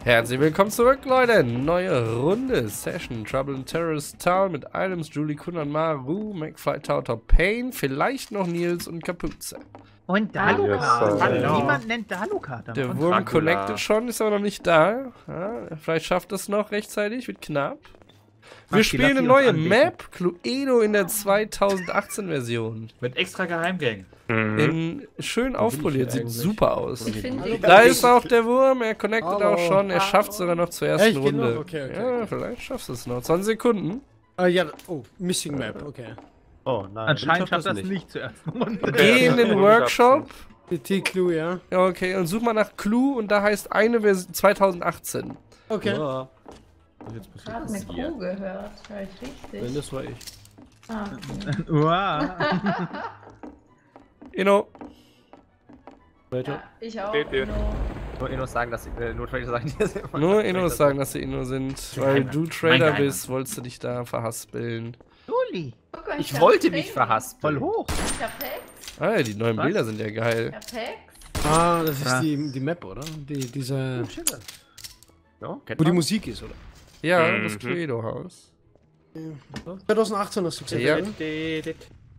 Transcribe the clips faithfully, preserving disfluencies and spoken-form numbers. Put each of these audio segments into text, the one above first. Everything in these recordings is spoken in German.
Herzlich willkommen zurück, Leute. Neue Runde. Session. Trouble in Terrorist Town mit Items, Julie, Kundan, Maru, McFly, Tauter, Pain, vielleicht noch Nils und Kapuze. Und Daluka. Yes, Hallo. Niemand nennt Daluka. Der Und Wurm Dracula. connected schon, ist aber noch nicht da. Ja, vielleicht schafft es noch rechtzeitig, wird knapp. Wir Maxi, spielen lass eine sie neue uns anbeten. Map, Cluedo in der zweitausendachtzehn Version. Mit extra Geheimgang. In, schön aufpoliert, sieht eigentlich? super aus. Ich finde Da ist auch der Wurm, er connectet Hallo. auch schon, er schafft sogar noch zur ersten Echt? Geht Runde. noch? Okay, okay, ja, okay. vielleicht schaffst du es noch. zwanzig Sekunden. Ah ja, oh, Missing Map, okay. Oh nein. Anscheinend schafft das nicht zur ersten Runde. Geh in den Workshop. Die T-Clue, ja. Ja, okay, und such mal nach Clue und da heißt eine Version zweitausendachtzehn. Okay. Ja. Was ist jetzt gerade eine passiert? Kuh gehört. Hör ich Wenn richtig? das war ich. Ah, okay. Uah. Inno. Weiter. Ja, ich auch. Steht hier. Nur Nur Innos sagen, dass äh, nur Trader sagen, die das immer. Nur Innos sagen, dass sie Inno sind. Weil Geheimer. du Trader Mein Geheimer. bist, wolltest du dich da verhaspeln. Juli. Guck mal, Ich hab wollte Pink. mich verhaspeln. Voll hoch. Ich hab Hex. Ah ja, die neuen Was? Bilder sind ja geil. Ich hab Hex. Ah, das ist Ja. die, die Map, oder? Die, diese, Ja, kennt wo die man. Musik ist, oder? Ja, Mhm. das Cluedo-Haus. zweitausendachtzehn hast du gesagt, Ja. oder?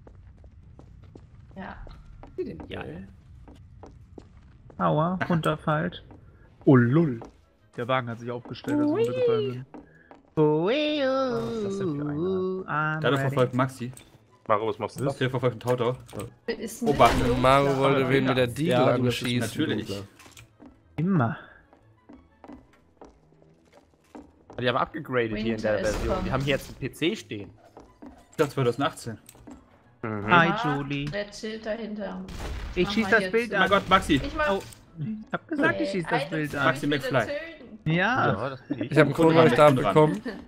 Ja. Ja. Aua, runterfällt. Oh lull. Der Wagen hat sich aufgestellt, als wir runtergefallen sind. Oh, Was ist denn für I'm Dadurch ready. verfolgt Maxi. Maro, was machst du da? Der verfolgt einen Tautor. Ist ein Obacht. bisschen Mario dunkler. wollte wen mit der Deagle Ja, du bist anschießen. Natürlich. Immer. Die haben abgegradet hier in der Winter is Version. Die coming. haben hier jetzt einen P C stehen. Ich dachte zweitausendachtzehn. Hi, Ah, Julie. Der chillt dahinter. Ich Mach schieß mal das jetzt. Bild Oh mein an. Gott, Maxi. Ich mach. Oh, ich hab gesagt, ich schieß das Items Bild soll an. Maxi ich wieder McFly. töten. Ja. Ja, das bin ich. Ich habe einen Kunde Kronleuchter ran, Kunde ran. abbekommen.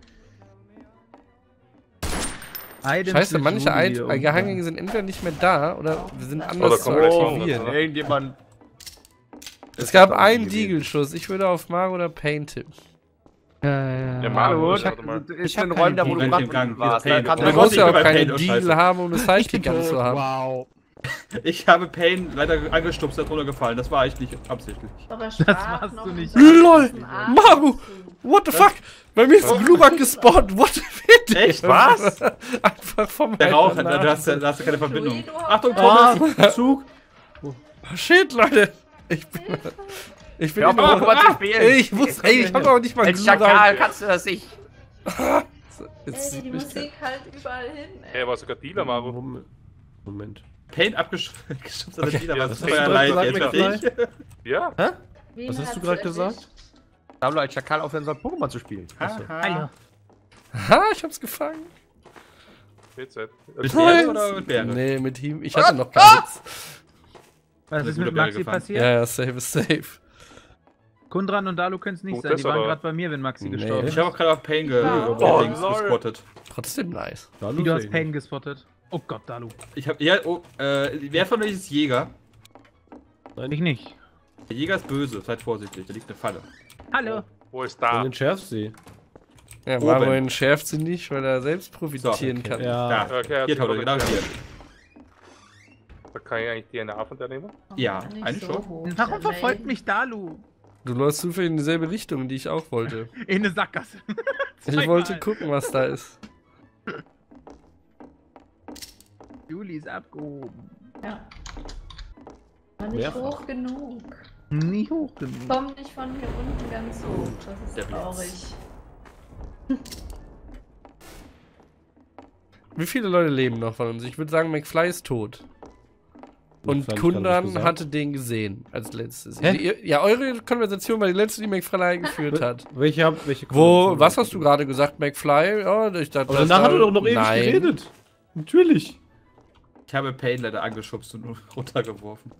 Items Scheiße, mit manche Julie Ein- irgendwann. Geheimgänge sind entweder nicht mehr da oder wir sind Oder anders zu kommt gleich aktivieren. noch, Irgendjemand. Es gab einen Deagle-Schuss. Ich würde auf Mario oder Pain tippen. Ja, ja, Ja, ja. Maro, Ich warte mal. hab, ist hab in Räumen da, wo keine du Deagle. gerade Im warst. Gang, Da kannst Pain. Du Ja, musst ja auch bei keinen Pain, oh, Deagle scheiße. haben, um eine Sidekick anzuhaben. Wow. Ich habe Pain leider angestupst, der ist runtergefallen. Das war ich nicht absichtlich. Doch er sprach warst noch du nicht. in seinem LOL! ganzen Atem Maru! zu. What the fuck? Bei mir ist ein Glurak gespawnt. What the fuck? Echt? Was? Einfach vom Der Rauch, Alter da nach. da hast, du- da hast du keine Verbindung. Cluedo hat Achtung, das. Thomas! Zug! Oh, shit, Leute. Ich bin... Ich bin Hör in auf, der- mal zu spielen. Ey, ich muss... Ey, ich hab auch nicht mal Als Schakal Glurak. kannst du das nicht. Jetzt Ey, die sieht mich Musik halt überall hin, Er ey. war sogar Dealer, Maro. Moment. Moment. Pain abgestupst an der Dealer. ja, Was das ist hast euer du Leid gesagt, jetzt? McFly? Ich? Ja? Wen Was hast hat du sie gerade erwischt? gesagt? Dablo als Schakal aufhören soll, Pokémon zu spielen. Hallo. Ha, ich hab's gefangen. Jetzt, jetzt. Mit Toll. Bären oder mit Bären? Nee, mit ihm. Ich hatte noch gar nichts. Was Eine ist gute mit Bäre Maxi gefahren. passiert? Ja, ja, safe is safe. Kundran und Dalu können es nicht Gut, sein. das Die waren aber- gerade bei mir, wenn Maxi Nee. gestorben Ich ist. habe auch gerade auf Pain ge Oh, oh, Dings lol. gespottet. Trotzdem nice. Da Wie, du hast Pain gespottet. Oh Gott, Dalu. Ich habe ja, oh, äh, wer von euch ist Jäger? Ich nicht. Der Jäger ist böse, seid vorsichtig, da liegt eine Falle. Hallo. Wo ist In da? den Schärfsee. Ja, Oben. Mario entschärft sie nicht, weil er selbst profitieren So, okay. kann. Ja. Da, Okay, er hat hier, sich Tautor, genau runtergestellt. hier. Da kann ich eigentlich D N A von der nehmen? Ja, Nicht eigentlich so schon. hoch, Warum der verfolgt Mail. mich Dalu? Du läufst zufällig in dieselbe Richtung, die ich auch wollte. In eine Sackgasse. Ich Zweimal. wollte gucken, was da ist. Juli ist abgehoben. Ja. War nicht Mehrfach. hoch genug. Nie hoch genug. Komm nicht von hier unten ganz hoch. Das Der ist Blitz. traurig. Wie viele Leute leben noch von uns? Ich würde sagen, McFly ist tot. Und McFly hat Kundan nicht gesagt. hatte den gesehen als letztes. Hä? Die, ja, eure Konversation war die letzte, die McFly geführt hat. Welche hab, welche Wo, Konversation was hast hast du gerade gesagt, McFly? Ja, ich dachte, Aber das danach war- hat er doch noch ewig Nein. geredet. Natürlich. Ich habe Pain leider angeschubst und runtergeworfen.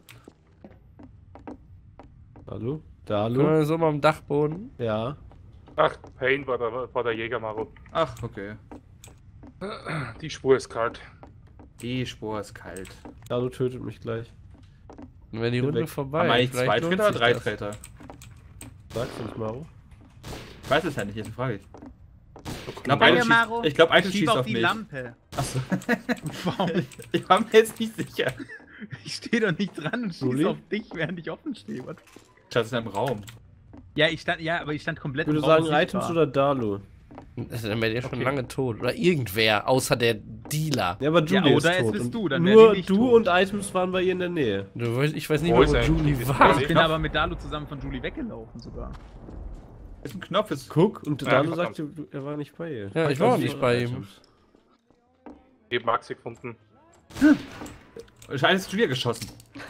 Hallo? Da, Können hallo? wir so mal am Dachboden? Ja. Ach, Pain war der, war der Jäger, Maro. Ach, okay. Die Spur ist kalt. Die Spur ist kalt. Dalu tötet mich gleich. Dann wäre die Bin Runde weg. vorbei. Haben wir eigentlich Vielleicht zwei lohnt Treter oder sich drei das. Treter? Sagst du nicht, Maro? Ich weiß es ja nicht, jetzt frage ich. Ich glaube, Danke, einer Maro. schießt, ich glaub, einer Ich schieb schießt auf auf die mich. Lampe. Achso. Warum? Ich war mir jetzt nicht sicher. Ich stehe doch nicht dran und schieße Juli? auf dich, während ich offen stehe. Was? Schatz, in einem Raum. Ja, ich stand, ja, aber ich stand komplett Ich würde im Raum sagen sichtbar. Items oder Dalu. Dann wäre der schon Okay. lange tot. Oder irgendwer, außer der Dealer. Ja, aber Ja, Julie oder ist es tot. bist und du, dann wär nur die nicht du tot. und Items waren bei ihr in der Nähe. Du weißt- Ich weiß nicht Wo mehr, ist wo er Julie eigentlich? war. Ich bin Knopf. aber mit Dalu zusammen von Julie weggelaufen sogar. Ist ein Knopf, ist. Guck, und Ja, Dalu verdammt. sagte, er war nicht bei ihr. Ja, ich war auch Also nicht bei ihm. Items. Ich hab Maxi gefunden. Wahrscheinlich ist Julia geschossen.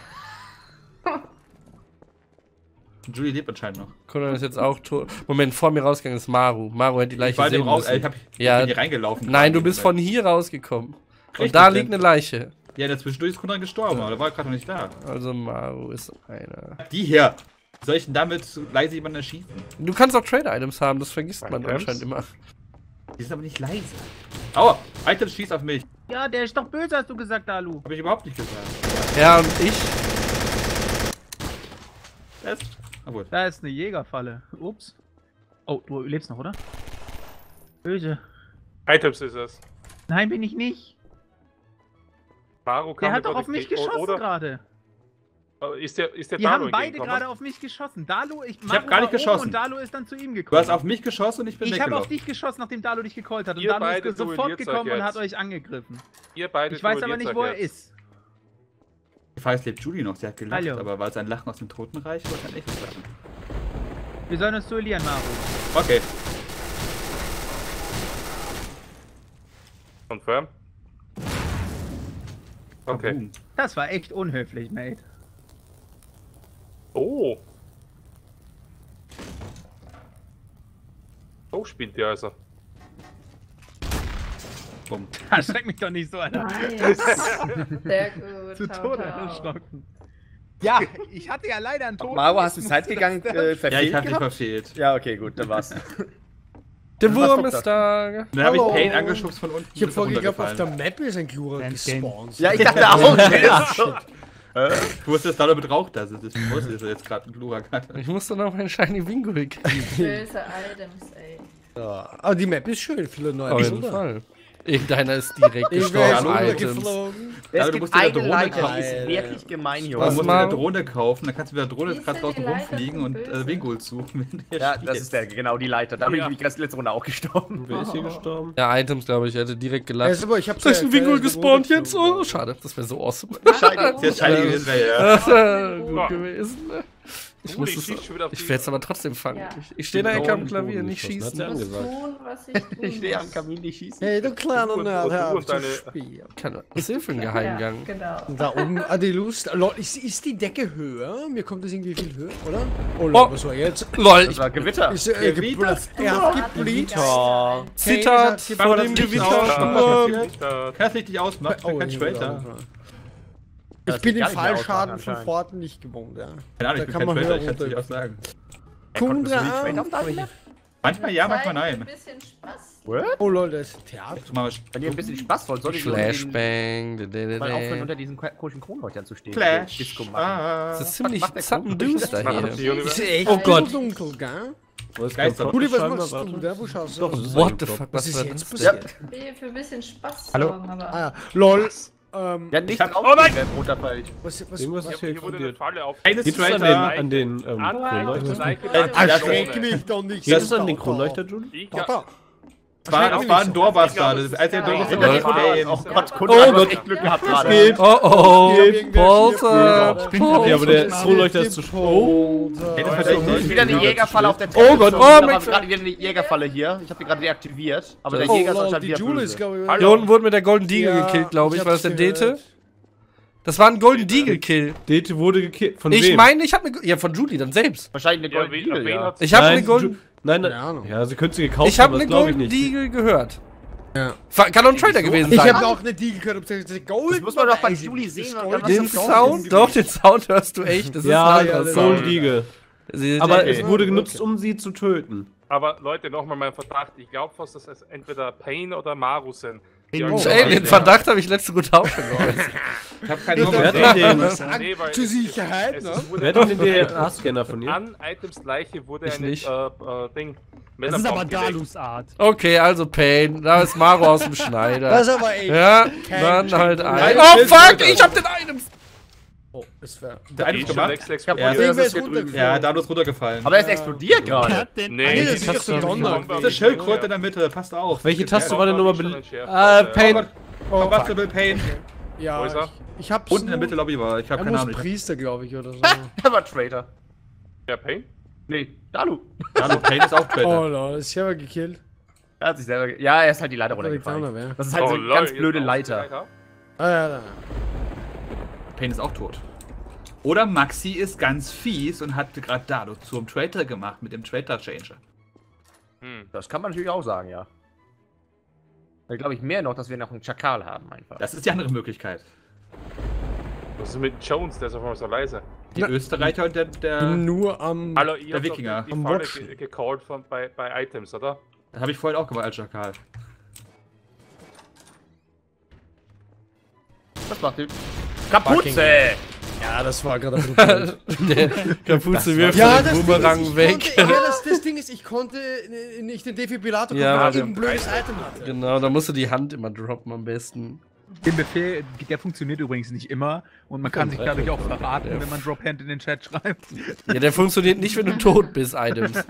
Julie lebt anscheinend noch. Conan ist jetzt auch tot. Moment, vor mir rausgegangen ist Maru. Maru hat die Ich Leiche war dem sehen Raum, müssen. äh, ich, hab, ich Ja. bin hier reingelaufen. Nein, du bist von hier rausgekommen. Richtig, Und da liegt denn- eine Leiche. Ja, dazwischendurch ist Conan gestorben, aber der war gerade noch nicht da. Also Maru ist einer. Die hier. Soll ich denn damit so leise jemanden erschießen? Du kannst auch Trade-Items haben, das vergisst man Items? anscheinend immer. Die sind aber nicht leise. Aua, Items schießt auf mich. Ja, der ist doch böse, hast du gesagt, Dalu. Hab ich überhaupt nicht gesagt. Ja, und ich? Das, obwohl. Da ist eine Jägerfalle. Ups. Oh, du lebst noch, oder? Böse. Items ist es. Nein, bin ich nicht. Maru kam Der hat über doch auf die mich Ge- geschossen oder, gerade. äh, Ist der, ist der Die Dalu haben beide entgegengekommen? gerade auf mich geschossen. Dalu, ich, hab gar nicht geschossen. Und Dalu ist dann zu ihm Du gekommen. hast auf mich geschossen und ich bin ich habe auf weggelaufen. dich geschossen, nachdem Dalu dich gecallt hat. Und Ihr Dalu ist beide sofort duelliert euch gekommen und jetzt. hat euch angegriffen. Ihr beide Ich weiß aber duelliert nicht, euch wo er jetzt. ist. Ich weiß, lebt Julie noch, sie hat gelacht, Hallo. aber war sein Lachen aus dem Totenreich oder kein echtes Lachen? Wir sollen uns duellieren, Maru. Okay. Confirm. Okay. Boom. Das war echt unhöflich, Mate. Oh. So spielt ihr also. Bumm. Erschreck mich doch nicht so, Alter. Nice. Sehr gut. Zu Tau, Tode tau. erschrocken. Ja, ich hatte ja leider einen Tod. Maro, hast du Zeitgegangen äh, Ja, verfehlt ich hab dich gehabt? verfehlt. Ja, okay, gut, dann war's. Der Wurm kommt ist da. Dann habe ich Hallo. Payne angeschubst von unten. Ich hab bist du vorhin geglaubt, auf der runtergefallen. Map ist ein Glura Dance Game. gespawnt. Ja, ich dachte auch. der ist so- Du wusstest da damit Rauch da sind. Das bewusst ist jetzt gerade ein Glura gerade. Ich musste noch meinen Shiny Bingo kriegen. Böse Items, ey. Ja, aber die Map ist schön, viele neue Auf jeden Bilder. Fall. Irgendeiner ist direkt Irgendwer ist gestorben. Items. rübergeflogen. Ja, Es du gibt musst dir eine eine Drohne Leiter, die kaufen. ist wirklich gemein hier. Du Was musst oder? dir eine Maro? Drohne kaufen, dann kannst du mit der Drohne Wie gerade sind draußen die Leiter rumfliegen so und böse? äh, Wingold suchen. wenn du Ja, spielst. das ist der, genau die Leiter. Da bin Ja. ich mich letzte Runde auch gestorben. Wer ist hier gestorben? Ja, Items, glaube ich, er hätte direkt Ja, gelacht. ist aber, ich hab's Da ist ein Wingo ja- gespawnt jetzt. Oh, schade. Das wäre so awesome. Das ist shiny gewesen, wäre ja. Das wäre gut gewesen. ne? Ich Oh, muss ich es. schieß schon wieder auf Ich die- werde es aber trotzdem fangen. Ja. Ich, ich stehe in der Ecke am Boden Klavier, nicht geschossen, hat schießen. sie Ich muss angesagt. tun, was ich tun Ich stehe am muss. Kamin, die schießen. Hey, du kleiner Du und- Nerd, und du hör auf und zu deine- spielen. Keine Was ist denn für ein Geheimgang? Ja, genau. Und da oben, ah, die Lust. Lol, ist, ist die Decke höher? Mir kommt das irgendwie viel höher, oder? Oh, lol, Oh. was war jetzt? LOL, Das ich war Gewitter. Ist, äh, gebl- er hat gebleached. Oh. zittert Hey, vor das dem Licht Gewittersturm. Da- Kannst dich nicht ausmachen, ich bin Oh, kein ja, Schwelter. ja. Das Ich bin sieht den gar nicht mehr aus, Fallschaden von anscheinend. Forten nicht gewohnt, ja. Keine Ahnung, Da ich bin kann kein man Schwelter, höher ich kann es nicht runter. auch sagen. Kundra, Manchmal ja, manchmal Zeit für nein. Ein bisschen Spaß. What? oh lol, das ist Theater. Mal was- Wenn ihr ein bisschen Spaß wollt, solltet ihr unter diesen- Flashbang. da, da, mal aufhören, da, unter da. diesen komischen Kronleuchtern zu stehen. Flash. Disco machen. Ah. Das ist ziemlich macht der zappenduster Machen hier. die Universe. Ist echt Oh Gott. dunkel, gell? Wo ist Geister. kein Rudi, was Scheinbar, machst du warte. da? Wo schaust du? Doch, aus? das ist What ein the Kopf. fuck, Was was ist war jetzt das? Ja. passiert? Ich will für ein bisschen Spaß Hallo? sorgen, aber. Ah, lol. Ähm, Ja, nicht hab- drauf, Oh nein! wenn runterfällt. was, was, Irgendwas was, ist hier Hier wurde eine explodiert. Falle auf. Eine Geht es an den, Straighter. an den ähm, An Kronleuchter? Leiche. erschreck mich doch nicht. Geht es an den Da, Kronleuchter, Julie? Ich Da, da. Es war, es war ein Doorbastard. Das ist als der Ja, Doorbastard ja. war Ja. nicht Payne. Oh Gott, Ja, Kunde Oh hat Gott. echt Glück gehabt gerade. Geht. Oh oh, Irgendwer Polter, stirbt Ja, aber der Polter. Kronleuchter ist zu oh. Ey, das Polter. ist verdächtig. Wieder eine Jägerfalle auf der Oh Gott, oh Da mein war Gott. gerade wieder eine Jägerfalle hier. Ich habe die gerade deaktiviert. Aber der Oh, Jäger ist lol, anscheinend die wieder Julie ist, böse. glaube ich. Hallo. Hier unten wurde mit der Golden Deagle Ja, gekillt, glaube ich. ich War das der hab's Dete? gehört. Das war ein Golden Deagle Kill. Dete wurde gekillt. Von Ich wem? meine, ich habe eine. Ja, von Julie dann selbst. Wahrscheinlich eine Ja, Golden wen, Deagle, wen ja. hat's- Ich habe eine Nein, Golden. Ju- Nein, Keine nein. Ahnung. Ja, sie könnte sie gekauft Ich habe haben, eine das glaube ich Golden nicht. Deagle gehört. Ja. Fa- Kann doch ein Trader gewesen Ich sein. habe auch eine Deagle gehört, ob das Gold Das muss man doch bei weiß ich Julie nicht. sehen, Das und Gold dann ist Den hast du doch Sound, irgendwie- doch, den Sound hörst du echt. Das ist Ja, ein ja, anderer Golden Sound. Deagle. Sie- Aber sie- es wurde Okay. genutzt, um sie zu töten. Aber Leute, nochmal mein Verdacht. Ich glaube fast, dass es entweder Payne oder Maru sind. Die Oh. irgendwie- Ey, den Verdacht habe ich letzte Runde auch schon geäußert. Ich hab keine Wer Nummer. hat denn den, Nee, weil Zur es- Sicherheit, es- ne? es wurde wer hat denn den D N A-Scanner von ihr? An Items Leiche wurde Ich eine nicht. äh, äh, Ding. Das ist aber gelegt. Dalus Art. Okay, also Pain. Da ist Maro aus dem Schneider. Das ist aber echt. Ja, Kein dann halt Check. ein. Nein, Oh Schild, fuck, Alter. ich hab den Items. Oh, Oh, das wäre. Der eine Die ist ist schon gemacht. extra Ja, explodiert. ja, Irgendwer das ist ist runtergefallen. Ja, da ist runtergefallen. Aber er ist explodiert gerade. Hat den Nee, Nee, die das ist Taste doch von- Donner. von- Diese Schildkröte in der Mitte, passt auch. Welche Taste war denn nochmal be... Entschärft, Ah, äh, Pain. Combustible Pain. Ja, Wo ist er? ich, ich hab's Unten in der nur- Mitte Lobby war. Ich habe Er keine muss Ahnung. Priester, glaube ich, oder so. Er war Traitor. Ja, Pain? Nee, Dalu. Hallo, Pain ist auch Oh, Traitor. lol, ist selber gekillt. Er hat sich selber. ge- Ja, er ist halt die Leiter Da liegt auch noch runtergefallen. wer. Das ist halt so eine lol, ganz jetzt blöde auch die Leiter. Ah, ja, da. Pain ist auch tot. Oder Maxi ist ganz fies und hat gerade Dado zum Traitor gemacht mit dem Traitor-Changer. Hm. Das kann man natürlich auch sagen, ja. Da glaube ich mehr noch, dass wir noch einen Chakal haben einfach. Das ist die andere Möglichkeit. Was ist mit Jones? Der ist auf einmal so leise. Die Österreicher und der... der Nur am. Hallo, ihr der habt doch Wikinger. die Am Falle Watchen. ge gecallt von, bei, bei Items, oder? das habe ich vorhin auch gemacht als Schakal. Was macht die? Kapuze! Ja, das war gerade brutal. Der Kapuze wirft Ja, den das Ding Boomerang ist, ich weg. Konnte, ja, das, das Ding ist, ich konnte äh, nicht den Defibrillator Ja, gucken, weil weil ich ein der- blödes Item hatte. Genau, da musst du die Hand immer droppen am besten. Den Befehl, der funktioniert übrigens nicht immer und man kann sich dadurch auch verraten, wenn man Drop Hand in den Chat schreibt. Ja, der funktioniert nicht, wenn du tot bist, Items.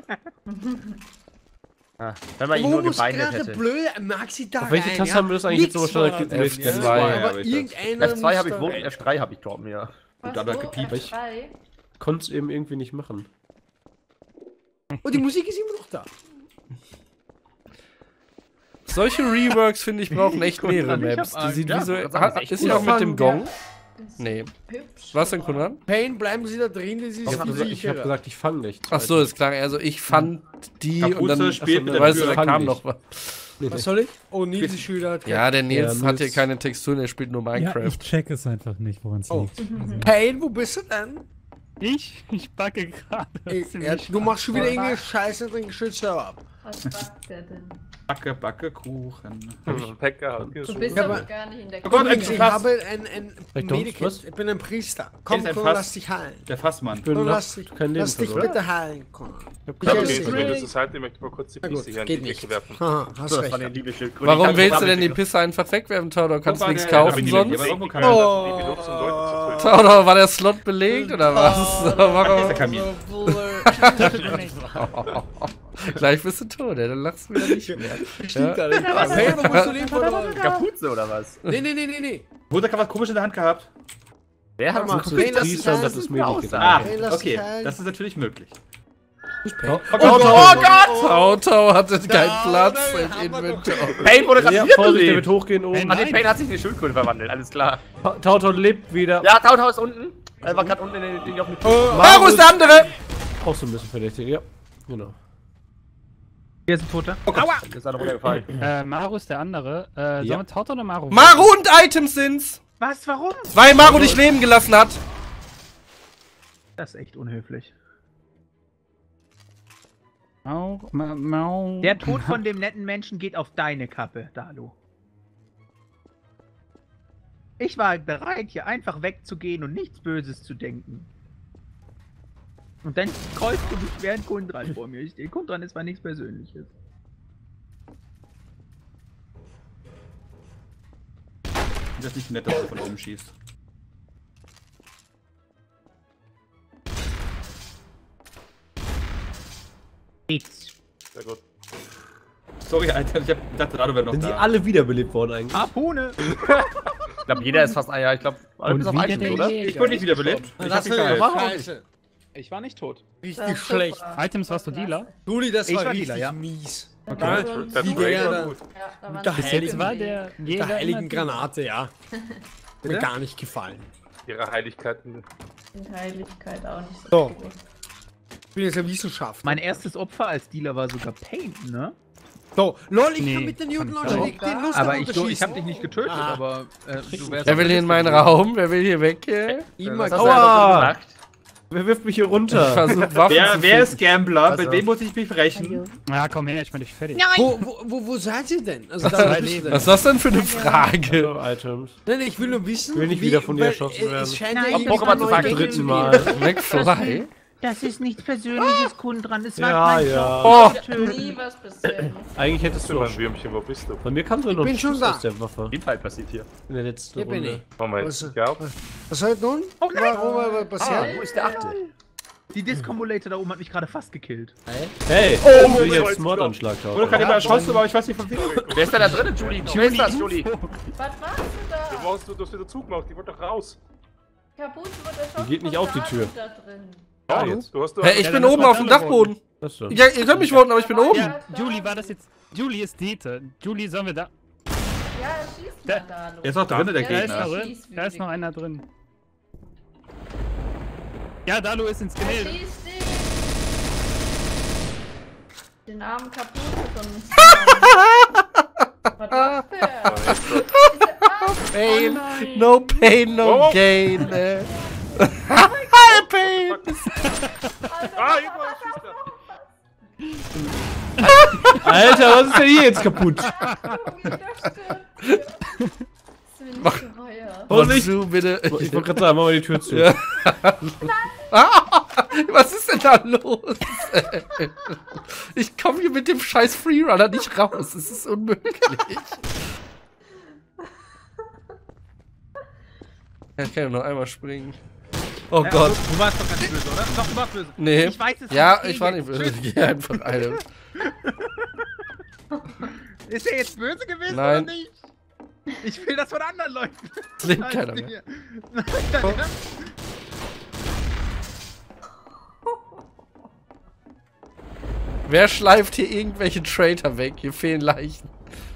Ah, wenn man ihn Wo nur muss gebeindet gerade hätte. blöde Maxi da Auf welche rein, Taste ja? haben wir das eigentlich jetzt Nix nochmal war schnell da gewählt? drin, F zwei, ja, ja, aber ich irgendeiner F zwei habe ich muss wohl, da rein. F drei habe ich droppen, ja. Was, da hat er wo? gepiept. F drei? Konnte es eben irgendwie nicht machen. Und die Musik ist immer noch da. Solche Reworks, finde ich, brauchen echt Konrad, mehrere ich Maps. hab Die Angst. sieht Ja, wie so. ich wollte sagen, Ha, das ist echt ist sie gut. auch mit dem Gong? Ist Nee. hübsch Was denn, geworden. Konrad? Pain, bleiben Sie da drin, das ist Ich habe viel gesagt, ich hab sicherer. gesagt, ich fange nicht. Ach so, ist klar. Also ich fand die Kapuze und dann, spielt achso, mit der weißt du, Tür. da Fang kam nicht. noch was. Was soll ich? Oh, Nils ist Schüler hat Ja, der Nils Ja, hat hier Nils- keine Texturen, er spielt nur Ja, Minecraft. ich check es einfach nicht, woran es Oh. liegt. Also, Pain, wo bist du denn? ich? Ich backe gerade. Ey, ziemlich ja, du machst schon wieder Spaß. irgendeine Scheiße und den Server ab. Was backt der denn? Backe, Backe, Kuchen. Hm. Pekka hat Du gesucht. bist Ja, aber aber- gar nicht in der Oh Gott, ein Übrigens, ich Fass. habe ein, ein Vielleicht doch, Medikit. was? Ich bin ein Priester. Komm, ist ein komm, Fass. lass dich heilen. Der Fassmann. Ich bin Komm, hab lass dich, kein Leben lass dich verloren. bitte heilen, Konrad. Ich hab Ich Okay, helfe okay, dir. zumindest Zeit, ich möchte mal kurz die Na Pisse gut, hier an geht die nicht. Decke werfen. Haha, hast So, das recht. war eine liebe Schildkröte. Ich Warum kann willst du sogar denn die mit- Pisse einfach wegwerfen, Taudo? Kannst Wo du war nichts der- kaufen aber die- sonst? aber irgendwo kann Die er- benutzen, um Leute zu töten. Taudo, war der Slot belegt oder was? Der Warum? Kamin. Gleich bist du tot, ey, dann lachst du wieder nicht mehr. Stimmt da nicht. Hey, wo musst du leben verloren? Kapuze oder was? Nee, nee, nee, nee, nee. Wurde da was komisch in der Hand gehabt? Wer hat Warte mal, uns Pain, lass dich Priester und heilen. das ist Medikit. Ah, Hey, lass okay. dich heilen. Das ist natürlich möglich. Oh, Oh Gott! Tautau hatte keinen Da, Platz da im haben wir doch- Inventar. Pain wurde gerade Ja, wieder Vorsicht, der wird belebt. hochgehen oben. Ah, nee, Pain hat sich in eine Schildkröte verwandelt, alles klar. Tautau lebt wieder. Ja, Tautau ist unten. Er war gerade unten in den, in den auf den Maru ist der andere! Auch so ein bisschen verdächtig, ja. Genau. Hier ist ein Toter. Aua! Ist er runtergefallen. Äh, Maru ist der andere. Äh, Ja. sollen wir Taut oder Maru? Maru und Items sind's! Was, warum? Weil Maru dich leben gelassen hat. Das ist echt unhöflich. Mau, ma, mau. Der Tod von dem netten Menschen geht auf deine Kappe, Dalu. Ich war bereit, hier einfach wegzugehen und nichts Böses zu denken. Und dann kreuzt du dich während Kundran vor mir steht. Kundran ist zwar nichts Persönliches. Das ist nicht nett, dass er von oben schießt. Nichts. Sehr gut. Sorry, Alter, ich hab, dachte, Rado wäre noch Sind die da. alle wiederbelebt worden eigentlich? Harpune! Ich glaube, jeder ist fast, ah ja, ich glaube, alle Und bis auf wieder Items, der oder? Jäger. Ich wurde nicht wiederbelebt. Ich hab Das mich ist geheilt. scheiße. Ich war nicht tot. Richtig Das ist schlecht. super. Items, warst du Dealer? Duli, das Ich war war richtig Dealer, ja. bis Da Okay. war so ein Das Wie Break der war da- gut. Ja, da waren Der zwei Bis jetzt Helden. war der mit Jäger der heiligen immer Dealer. Granate, ja. Mir gar nicht gefallen. Ihre Heiligkeiten. in Heiligkeit auch nicht so. So. gut. Ich bin jetzt ja Wissenschaftler. Mein erstes Opfer als Dealer war sogar Pain, ne? So, lol, ich Nee, kann mit den Newton kann ich Launcher auch. den den Luster Aber ich, so, ich hab runterschießen. dich nicht getötet, Ah. aber äh, du wärst... Wer will hier in meinen Raum? Wer will hier weg? Hier? Immer Was hast du Aua. einfach gesagt? Wer wirft mich hier Ich runter? versuch Waffen Wer, zu wer finden. ist Gambler? Also. Mit wem muss ich mich brechen? Ja, komm her, ich bin dich fertig. Wo, wo, wo, wo seid ihr denn? Also, da, Zwei wo bist du Leben. denn? Was ist das denn für eine Frage? Hallo, Items. Nein, nein, ich will nur wissen, Ich will nicht wie, wieder von dir weil erschossen es- werden. Es scheint Nein, ja ich irgendwie Pokémon neue zu fangen, Gegner dritten zu Mal. geben. McFly? Das ist nichts Persönliches, Kundran. Es war Ja, mein ja. Oh, Nie was persönlich. Eigentlich hättest du Du auch. mein Würmchen, wo bist du? Bei mir kam so noch bin ein schon Schuss da. aus der Waffe. Inhalt passiert hier. In der letzten Hier bin Runde. ich. Moment, Was- ich glaub. Was soll nun? Oh nein! Warum was passiert? Wo ist der achte? Die Discombulator da oben hat mich gerade fast gekillt. Hey, Oh, ich will oh, jetzt oh, Mordanschlag Oder tauschen. kann jemand erschossen, aber ich weiß nicht von wem. Wer ist denn da drin, Julie? Wer ist das, Julie? Was warst du da? Du warst, du hast wieder zugemacht, die wollte doch raus. Kaputt wurde erschossen. geht nicht von auf die Tür. Dalu da drin. Ja, Hallo? jetzt. Du hast du Hey, ich Ja, bin dann oben muss auf man dem Dalu Dachboden. Achso. Ja, ihr könnt mich voten, aber ich bin oben. Ja, Julie, war das jetzt. Julie ist Dete. Julie, sollen wir da. Ja, schieß Da- mal Dalu. Der ist noch drin, der Ja, Da ist Gegner. noch drin. Da ist noch einer drin. Ja, Dalu ist ins Gemälde. Schieß dich! Den armen Kapuze von uns. Was macht der? Pain, no pain, no Oh. gain. Äh. Pain. Ah, überall schießt er. Alter, was ist denn hier jetzt kaputt? Mach. Und du bitte. Ich wollte gerade sagen, mach mal die Tür zu. Ja. Ah, was ist denn da los? Ich komme hier mit dem scheiß Freerunner nicht raus. Es ist unmöglich. Ja, ich kann ja noch einmal springen. Oh Ja, Gott. Du, du warst doch gar nicht böse, oder? Doch, du warst böse. Nee. Ich weiß es Ja, nicht. ich war nicht böse. Ich geh einfach eine. Ist er jetzt böse gewesen Nein. oder nicht? Ich will das von anderen Leuten. Es lebt keiner mehr. Hier. Wer schleift hier irgendwelche Traitor weg? Hier fehlen Leichen.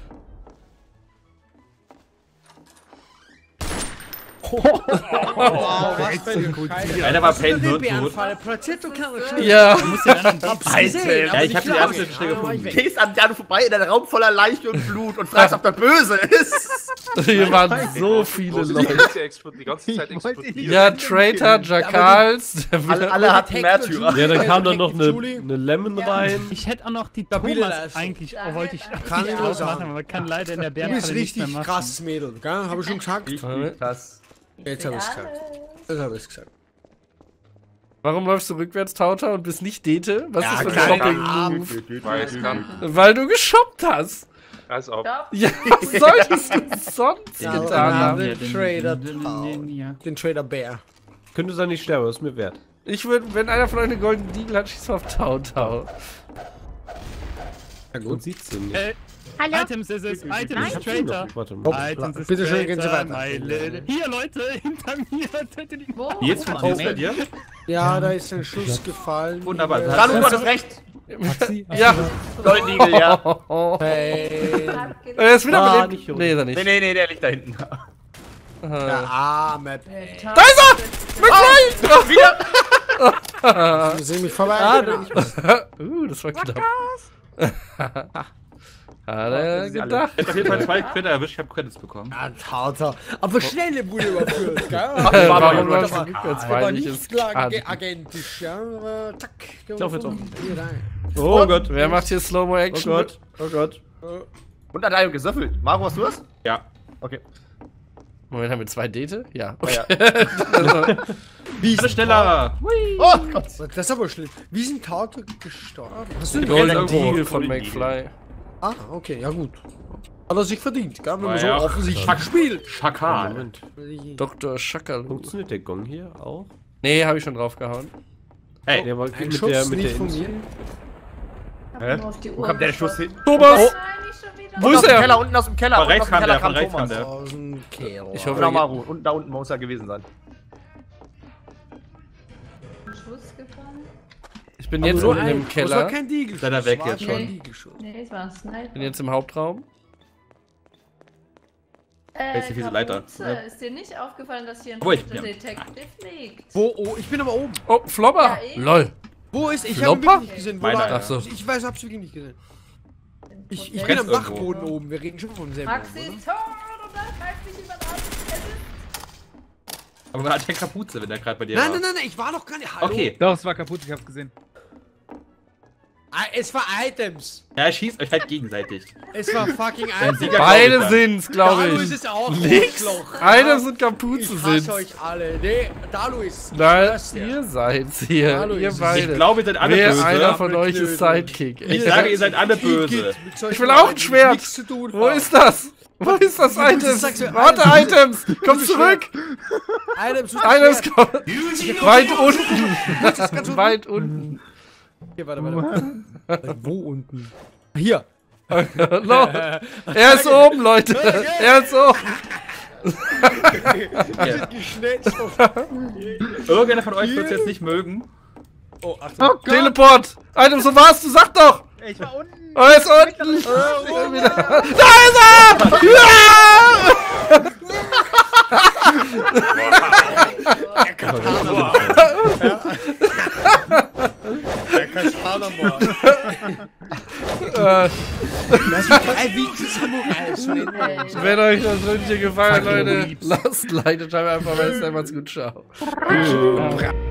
Wow, was für eine Scheiße. Einer war Pain Den hirntot. Bärenfall. Platziert du keine Ja. Alter, Ja, ich hab die erste Stelle Du gefunden. gehst an Danu vorbei in einem Raum voller Leiche und Blut und fragst, ob der böse ist. Hier waren so viele Wo sind Leute. die explodiert, die ganze Zeit Ich wollte ihn explodiert. Ja, Traitor, Jackals. der Alle, wieder- alle hatten Märtyrer. Ja, dann kam dann noch eine, Julie. eine Lemon rein. Ich hätte auch noch die Stabile Thomas Leistung. eigentlich, Da oh, wollte ich hätte eigentlich Kann ich nur ausmachen, sagen. aber kann leider in der Du bist Bärenfalle nichts mehr richtig machen. krasses Mädel, gell? Hab ich schon gesagt? Krass. Jetzt hab ich's gesagt. Jetzt hab ich's gesagt. Warum läufst du rückwärts, Tauta, und bist nicht Dete? Was ist das für keine ein Ahnung. Shopping-Move? Weiß kann. Weil du geshoppt hast. Als ob. Stopp. Ja, was solltest du sonst Ja, getan dann haben? den Trader Ja. Den Trader Bär. Könnte sein, ich sterbe, ist mir wert. Ich würde, wenn einer von euch eine goldene Deagle hat, schieß mal auf Tautau. Ja Und sieht's denn nicht. Äh, Items ist es, Items ist Traitor. Warte mal. Items ist Bitte schön, gehen Sie Traitor, weiter. my little- Hier, Leute, hinter mir. Tötet ihn. Wo? Jetzt funktioniert es bei dir? Ja, da ist ein Schuss gefallen. Wunderbar. Äh, Danu, du hattest recht. Ja. Goldenigel, ja. Hey. Er ist wieder Ah, belebt. nicht Junge. Nee, ist er Nee, nicht. nee, nee, der liegt da hinten. Der arme Da Da ist er! McFly! Bär. Sie sehen mich vorbei. Ah, uh, das war knapp. Hat er sind sie alle. gedacht. Ich hab auf jeden Fall zwei Credits erwischt, ich hab Credits bekommen. Ah, Tauter. Aber schnell wurde überführt, gell? Äh, war Warum aber läufst du aber- rückwärts? Aber Weil ich nicht es klar kann. ag- agentisch, ja? Aber zack. lauf jetzt auf. Hier rein. Oh Gott. Wer macht hier Slow-Mo Oh Action? Gott. Oh Gott. Und hat Danu gesöffelt. Maro, hast du das? Ja. Okay. Moment, haben wir zwei Dete? Ja. Oh, ja. Also, Alle schneller! Oh Gott. Das ist aber schlimm. Wie sind Tauter gestorben? Hast du Ich den Golden irgendwo Deagle von Golden McFly. Ah, okay, ja gut. Hat er sich verdient, gell? Wenn man so Ja, offensichtlich Schack- spielt. Schakal. Moment. Doktor Schakalu. Funktioniert der Gong hier auch? Nee, habe ich schon draufgehauen. Hey, Der war Ein mit Schuss der, mit nicht der von Insel. mir. hab Hä? nur auf die Uhr Wo kommt der Schuss hin? Thomas! Nein, nicht schon wieder. Wo Unten ist aus dem er? Keller, unten aus dem Keller. Von Unten rechts aus dem kam Keller der, von kam rechts kam Thomas. der. Aus dem Keller. Ich hoffe, Genau, Maru. Und da unten muss er gewesen sein. Ein Schuss gefallen? Ich bin Aber jetzt nur unten ein- im Das war Keller. kein Diegelschuss. Seid ihr weg das war jetzt kein schon? Diegelschuss. Nee, es war ein Sniper. Bin jetzt im Hauptraum. Äh, Ist hier diese Leiter. Kapuze, ist dir nicht aufgefallen, dass hier ein Oh, ich- Tote ja. Detective liegt? Wo? Oh, ich bin aber oben. Oh, Flopper! Ja, eh. Lol. Wo ist? Ich habe ihn Flopper? wirklich nicht gesehen. Wo Meiner, war ja. er? Ach so. Ich weiß, hab's wirklich nicht gesehen. Ich, ich Hotel. bin am Irgendwo. Dachboden oben. Wir reden schon vom selben. Maxi Oben, ist tot und dann greift mich jemand an. Es ist aber man hat keine Kapuze, wenn der gerade bei dir Nein, war. nein, nein, nein, ich war doch gar nicht. Hallo? Okay. Doch, es war kaputt, ich hab's gesehen. Ah, es war Items. Ja, schießt euch halt gegenseitig. Es war fucking Ein Items. Sieger Beide glaub ich sind's, glaube Dalu ich. ist es auch. Nix. Arschloch. Einer sind Ich Kapuzen hasse sind. euch alle. Nee, Dalu ist. Nein, ich dir. ihr seid's hier. Hallo, ihr ist es. beide. Ich glaube, ihr seid alle Wer böse. einer von euch Knödel. ist Sidekick? Ich sage, ihr seid alle böse. Ich will auch ein Schwert. Nichts zu tun Wo haben. ist das? Wo ist das Ja, Item? sagst du, Warte, Item. Items! Komm zurück! Items, Items, komm! Weit unten! ganz unten. Weit unten! Hier, warte, warte. Wo unten? Hier. No. Er ist oben, Leute! Er ist oben! Geschnetzt. Irgendeiner von euch wird es jetzt nicht mögen. Oh, Achtung. Oh Gott! Teleport! Items, wo warst du? Sag doch! Ich war unten! Oh, er ist unten! Oh, Wieder. Da ist er! Ja! Der Kastanamann. Äh, Das sind drei wichtige Samurais. von den- Hey. Wenn euch das Ründchen gefallen hat, Leute, lasst ein Like und schreibt einfach mal, es ist einfach gut. Ciao. Ja.